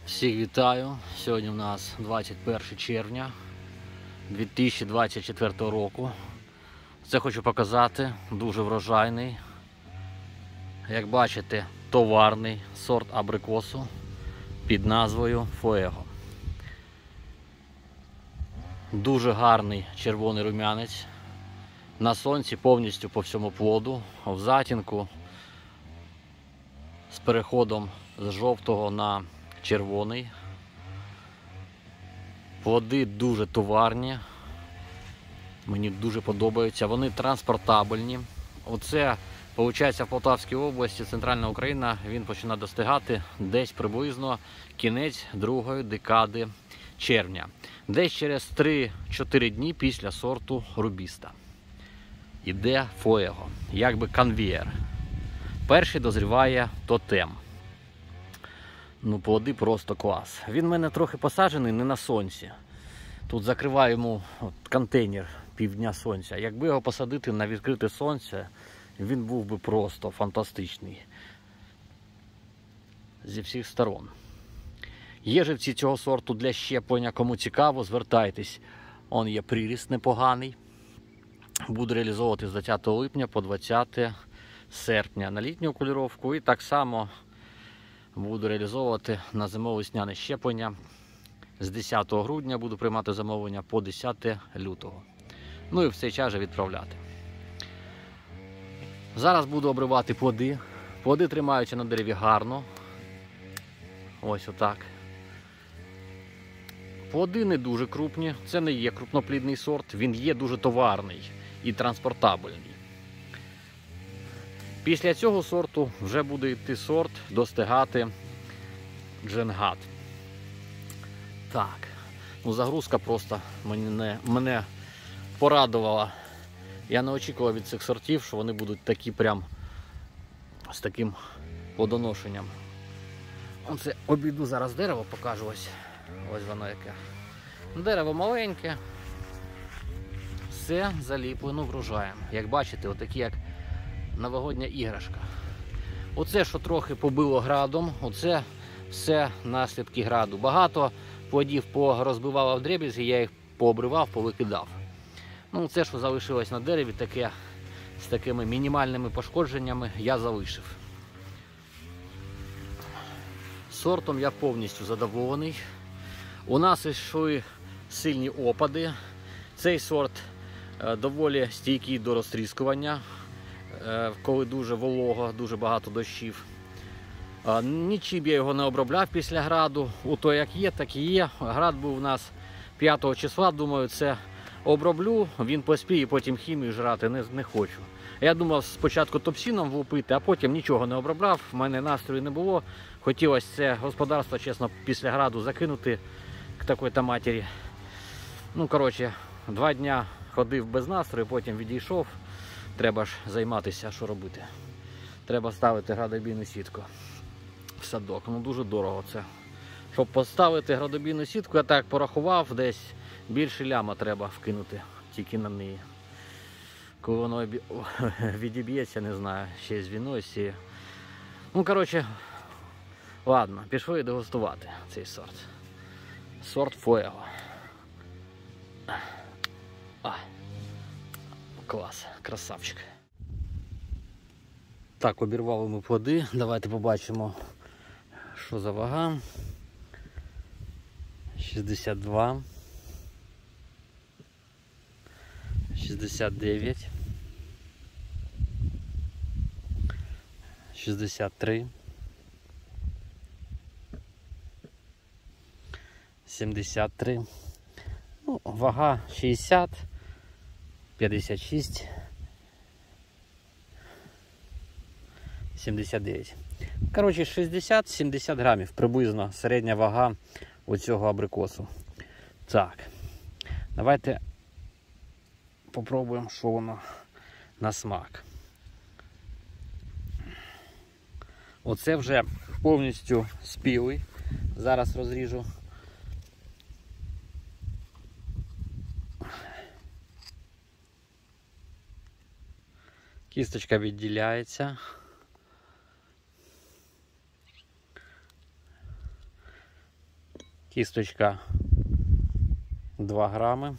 Всіх вітаю! Сьогодні у нас 21 червня 2024 року. Це хочу показати, дуже врожайний, як бачите, товарний сорт абрикосу під назвою Fuego. Дуже гарний червоний рум'янець, на сонці повністю по всьому плоду, в затінку з переходом з жовтого на червоний. Плоди дуже товарні, мені дуже подобаються, вони транспортабельні. Оце, виходить, в Полтавській області, центральна Україна, він починає достигати десь приблизно кінець другої декади червня. Десь через 3-4 дні після сорту Рубіста. Іде Fuego, якби конвієр. Перший дозріває Тотем. Ну, плоди просто клас. Він в мене трохи посаджений не на сонці. Тут закриваю йому контейнер півдня сонця. Якби його посадити на відкрите сонце, він був би просто фантастичний. Зі всіх сторон. Є живці цього сорту для щеплення. Кому цікаво, звертайтесь. Он є приріст непоганий. Буду реалізовувати з 20 липня по 20 серпня на літню кольоровку. І так само буду реалізовувати на зимово-весняне щеплення. З 10 грудня буду приймати замовлення по 10 лютого. Ну і в цей час же відправляти. Зараз буду обривати плоди. Плоди тримаються на дереві гарно. Ось отак. Плоди не дуже крупні. Це не є крупноплідний сорт. Він є дуже товарний і транспортабельний. Після цього сорту вже буде йти сорт достигати Дженгат. Так, ну загрузка просто мене порадувала. Я не очікував від цих сортів, що вони будуть такі прям з таким плодоношенням. Оце обійду зараз дерево, покажу ось. Ось воно яке. Дерево маленьке. Все заліплено врожаєм. Як бачите, отакі як новогодня іграшка. Оце, що трохи побило градом, оце все наслідки граду. Багато плодів порозбивало в дріб'язки, я їх пообривав, повикидав. Ну, це, що залишилось на дереві, таке з такими мінімальними пошкодженнями, я залишив. Сортом я повністю задоволений. У нас йшли сильні опади. Цей сорт доволі стійкий до розтріскування, коли дуже волого, дуже багато дощів. Нічим я його не обробляв після граду. У то як є, так і є. Град був у нас 5 числа, думаю, це оброблю, він поспіє, потім хімію жрати не хочу. Я думав спочатку топсіном влупити, а потім нічого не обробляв, в мене настрою не було. Хотілося це господарство, чесно, після граду закинути к такій-то матері. Ну, коротше, 2 дня ходив без настрою, потім відійшов. Треба ж займатися, що робити. Треба ставити градобійну сітку в садок. Ну, дуже дорого це. Щоб поставити градобійну сітку, я так порахував, десь більше ляма треба вкинути тільки на неї. Коли воно відіб'ється, не знаю, ще з війною, сіє. Ну, коротше, ладно, пішли дегустувати цей сорт. Сорт Fuego. Клас, красавчик. Так, обірвали ми плоди. Давайте побачимо, що за вага. 62. 69. 63. 73. Ну, вага 60. 56. 79. Коротше, 60-70 грамів приблизно середня вага у цього абрикосу. Так, давайте попробуємо, що воно на смак. Оце вже повністю спілий. Зараз розріжу. Кісточка відділяється. Кісточка 2 грами.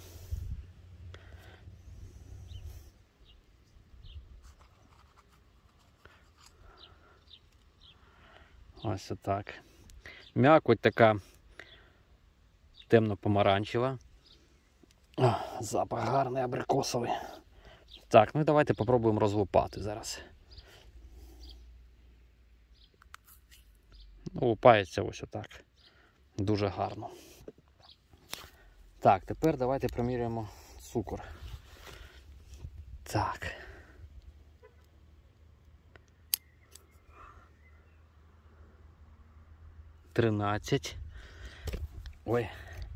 Ось отак. М'якоть така темно-помаранчева. Запах гарний, абрикосовий. Так, ну і давайте попробуємо розлупати зараз. Лупається ось отак. Дуже гарно. Так, тепер давайте проміряємо цукор. Так. Тринадцять. Ой.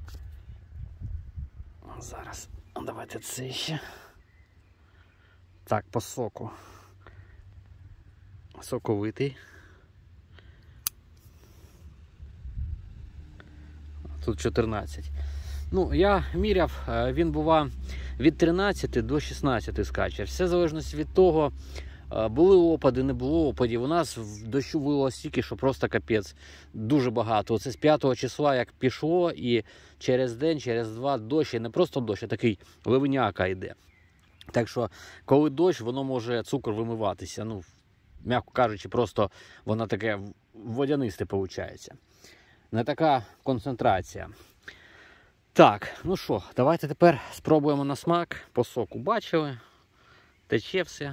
Зараз. Давайте це ще. Так, по соку. Соковитий. Тут 14. Ну, я міряв, він бува від 13 до 16 скаче. Все залежить від того, були опади, не було опадів. У нас в дощу вилило стільки, що просто капець. Дуже багато. Оце з 5 числа як пішло, і через день, через два дощ, і не просто дощ, а такий ливняка йде. Так що, коли дощ, воно може цукор вимиватися. Ну, м'яко кажучи, просто воно таке водянисте виходить. Не така концентрація. Так, ну що, давайте тепер спробуємо на смак. По соку бачили. Тече все.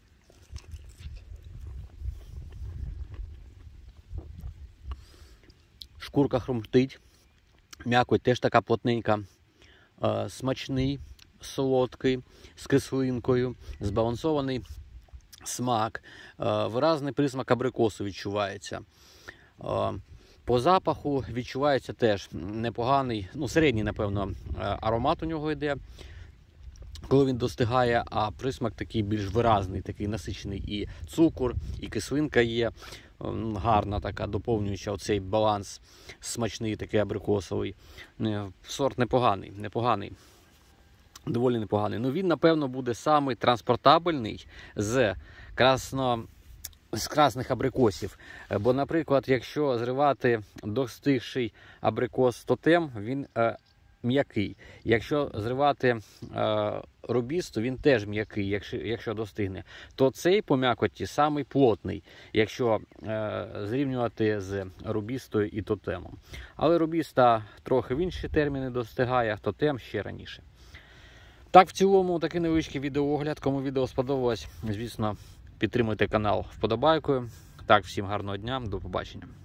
Шкурка хрумтить. М'якоть теж така плотненька. Смачний, солодкий, з кислинкою, збалансований смак. Виразний присмак абрикосу відчувається. По запаху відчувається теж непоганий, ну середній, напевно, аромат у нього йде, коли він достигає, а присмак такий більш виразний, такий насичений. І цукор, і кислинка є гарна така, доповнююча оцей баланс смачний, такий абрикосовий. Сорт непоганий, доволі непоганий. Ну він, напевно, буде самий транспортабельний з красних абрикосів. Бо, наприклад, якщо зривати достигший абрикос тотем, він м'який. Якщо зривати робіст, то він теж м'який, якщо достигне. То цей по м'якоті самий плотний, якщо зрівнювати з робістою і тотемом. Але робіста трохи в інші терміни достигає, а тотем ще раніше. Так, в цілому, такий невеличкий відеоогляд. Кому відео сподобалось, звісно, підтримуйте канал вподобайкою. Так, всім гарного дня, до побачення.